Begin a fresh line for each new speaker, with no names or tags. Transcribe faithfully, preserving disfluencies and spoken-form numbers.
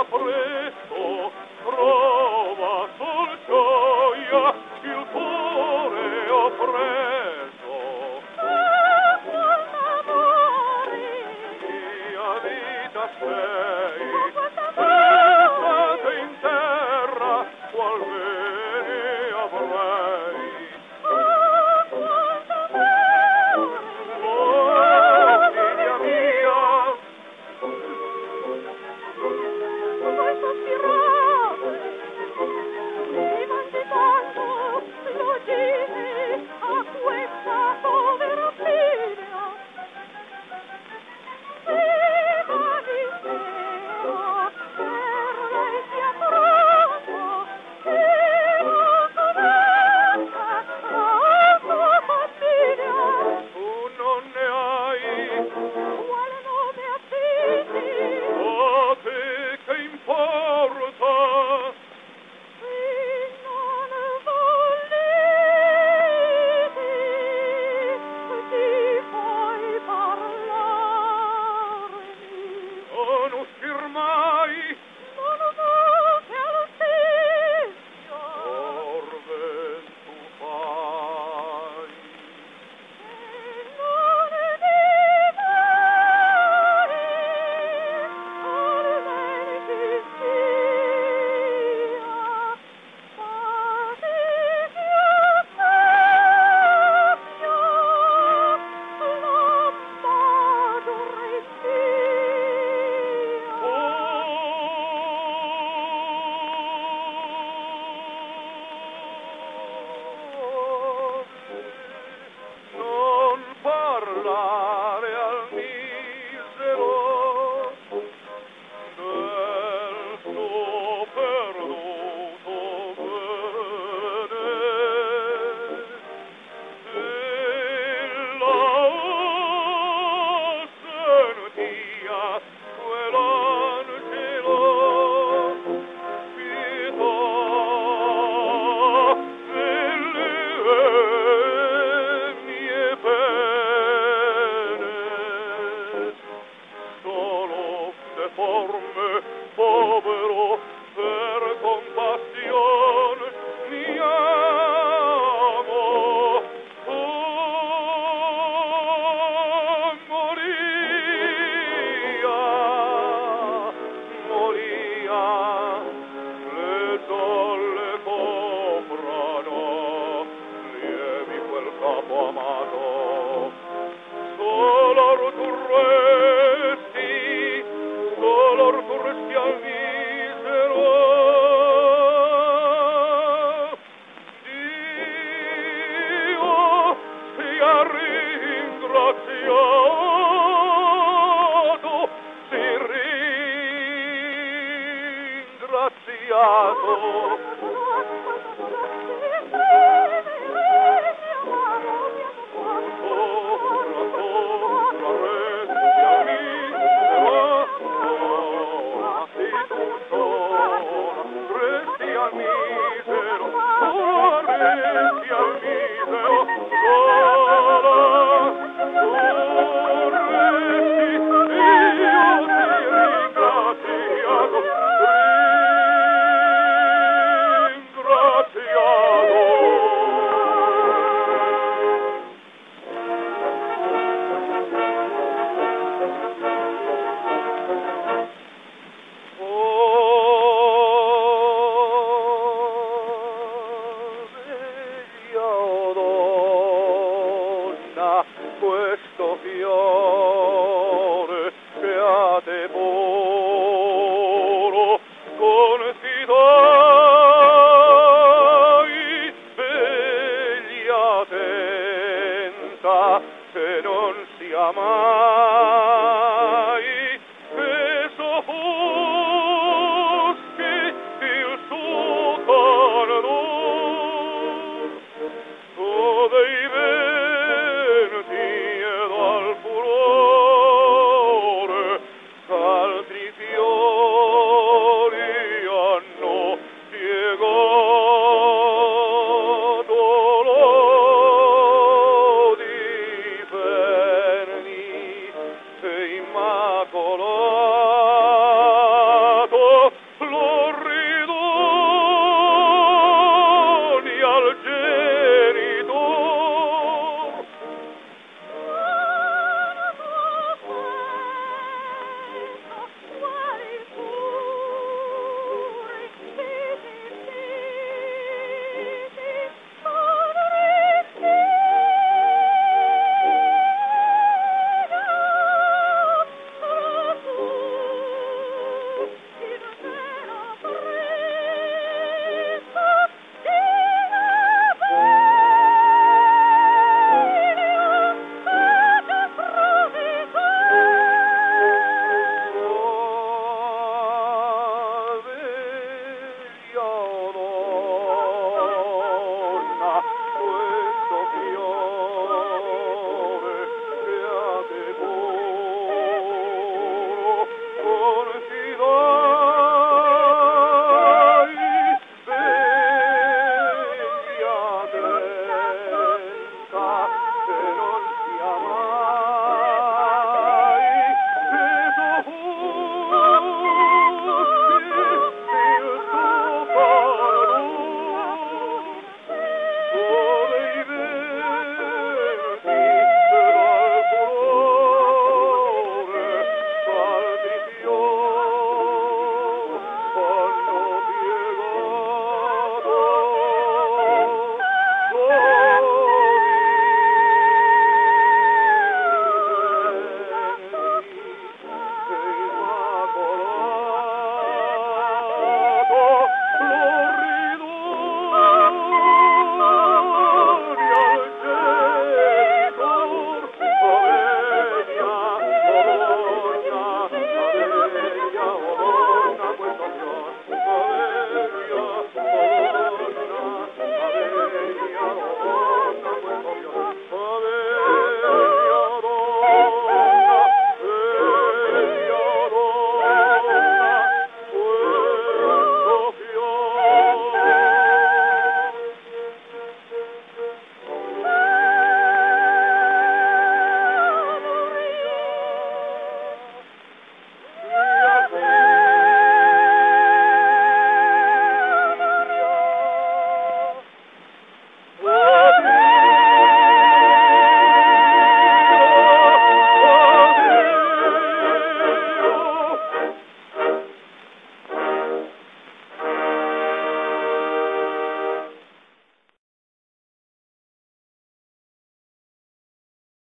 presto trova sol gioia il cuore ho preso.
Ah, quant amore!
Mia vita sei,
Oh, quant
gettata
amore!
in terra, qual bene avrei.
Ah, quant amore!
Oh, figlia mia,
Vuoi sospirare? Mi mangi tanto, lo dici a questa povera figlia. Viva l'intero, per lei sia pronto, viva conosca la sua famiglia.
tu non ne hai,
Quale nome affidi?
a te che importa?
Se non volete, ti puoi parlarmi.
Non uscir mai,
Non so che altezza,
orben tu fai.
se non ne vai, almen chi sia, fate ch'io sappia l'ambasciatore sia.
Non parlare al misero del suo perduto bene. Ella sentia quell'angelo pietà delle mie pene. Solo deforme, povero, per compassion mi amo. Oh, moria, moria, le zolle coprano, lievi quel capo amato. Solor tu resti, solor tu resti al misero. Dio sia ringraziato, si ringraziato. Questo fiore che a devoro confidai, vegli attenta che non sia mai che soffuschi il suo candor. Tu dei venti ed al furore altri fiori hanno piegato l'odi fermi e immacolati.